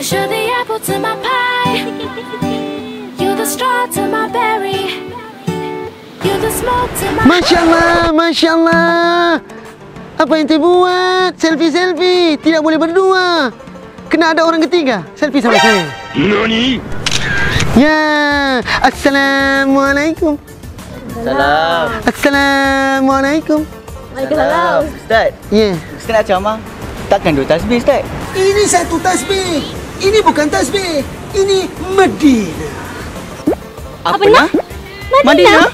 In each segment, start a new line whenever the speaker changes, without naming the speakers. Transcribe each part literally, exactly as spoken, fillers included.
'Cause you're the apple to my pie, you're the straw to my berry, you're the smoke to my...
Masya Allah, Masya Allah. Apa yang buat? Selfie-selfie. Tidak boleh berdua. Kena ada orang ketiga. Selfie sama saya.
Nani?
Ya. Assalamualaikum.
Salam.
Assalamualaikum.
Waalaikumsalam. Ustaz.
Ya.
Ustaz nak ceramah. Takkan dua tasbih, Ustaz?
Ini satu tasbih. Ini bukan tasbih. Ini Medina.
Apa nak? Madinah?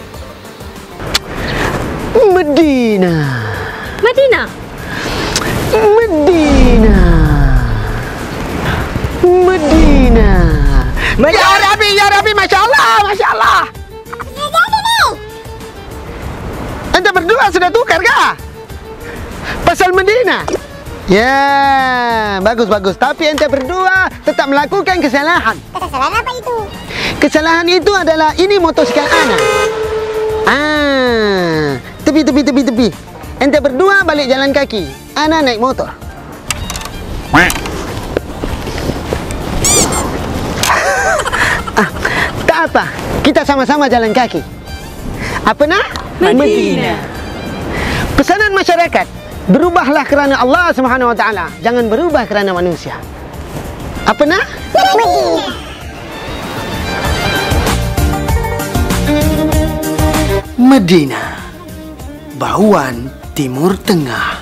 Medina.
Madinah.
Medina. Medina. Ya Rabbi, ya Rabbi, Masya Allah, Masya Allah. Anda berdua sudah tukar kah? Pasal Medina. Ya, bagus, bagus. Tapi anda berdua tetap melakukan kesalahan.
Kesalahan apa itu?
Kesalahan itu adalah ini motosikal Ana. Ah, tepi, tepi, tepi, tepi. Ente berdua balik jalan kaki. Ana naik motor. Ah, tak apa. Kita sama-sama jalan kaki. Apa nak?
Medina.
Pesanan masyarakat, berubahlah kerana Allah Subhanahu Wa Taala. Jangan berubah kerana manusia. Apa nak?
Medina.
Medina, Bahuan Timur Tengah.